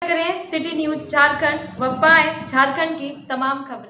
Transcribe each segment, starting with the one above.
करें city news Jharkhand व पाएं झारखंड की तमाम खबरें।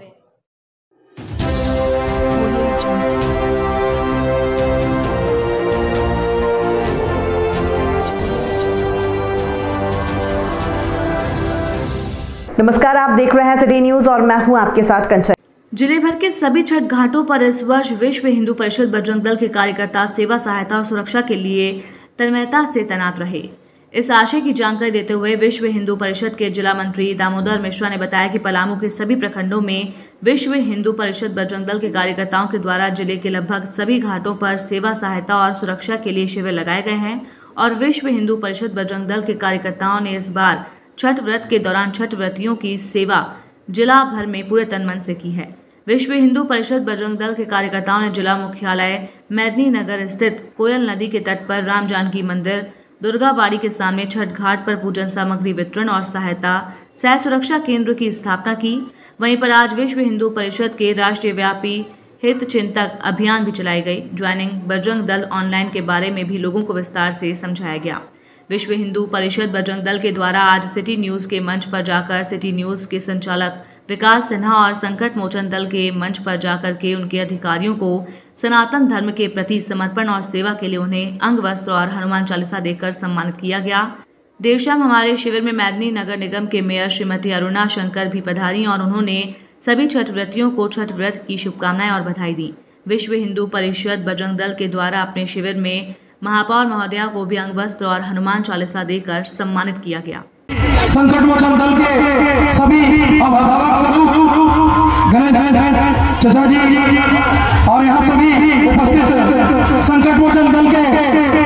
नमस्कार, आप देख रहे हैं सिटी न्यूज और मैं हूं आपके साथ कंचन। जिले भर के सभी छठ घाटों पर इस वर्ष विश्व हिंदू परिषद बजरंग दल के कार्यकर्ता सेवा, सहायता और सुरक्षा के लिए तन्मयता से तैनात रहे। इस आशय की जानकारी देते हुए विश्व हिंदू परिषद के जिला मंत्री दामोदर मिश्रा ने बताया कि पलामू के सभी प्रखंडों में विश्व हिंदू परिषद बजरंग दल के कार्यकर्ताओं के द्वारा जिले के लगभग सभी घाटों पर सेवा, सहायता और सुरक्षा के लिए शिविर लगाए गए हैं और विश्व हिंदू परिषद बजरंग दल के कार्यकर्ताओं ने इस बार छठ व्रत के दौरान छठ व्रतियों की सेवा जिला भर में पूरे तन मन से की है। विश्व हिंदू परिषद बजरंग दल के कार्यकर्ताओं ने जिला मुख्यालय मेदिनी नगर स्थित कोयल नदी के तट पर राम जानकी मंदिर, दुर्गाबाड़ी के सामने छठ घाट पर पूजन सामग्री वितरण और सहायता सह सुरक्षा केंद्र की स्थापना की। वहीं पर आज विश्व हिंदू परिषद के राष्ट्रीय व्यापी हित चिंतक अभियान भी चलाई गई। ज्वाइनिंग बजरंग दल ऑनलाइन के बारे में भी लोगों को विस्तार से समझाया गया। विश्व हिंदू परिषद बजरंग दल के द्वारा आज सिटी न्यूज के मंच पर जाकर सिटी न्यूज के संचालक विकास सिन्हा और संकट मोचन दल के मंच पर जाकर के उनके अधिकारियों को सनातन धर्म के प्रति समर्पण और सेवा के लिए उन्हें अंग वस्त्र और हनुमान चालीसा देकर सम्मानित किया गया। देर शाम हमारे शिविर में मेदिनी नगर निगम के मेयर श्रीमती अरुणा शंकर भी पधारी और उन्होंने सभी छठ व्रतियों को छठ व्रत की शुभकामनाएं और बधाई दी। विश्व हिंदू परिषद बजरंग दल के द्वारा अपने शिविर में महापौर महोदया को भी अंग वस्त्र और हनुमान चालीसा देकर सम्मानित किया गया। संकट मोचन दल के सभी अभिभावक स्वरूप गणेश चाचा जी और यहाँ सभी उपस्थित संकट मोचन दल के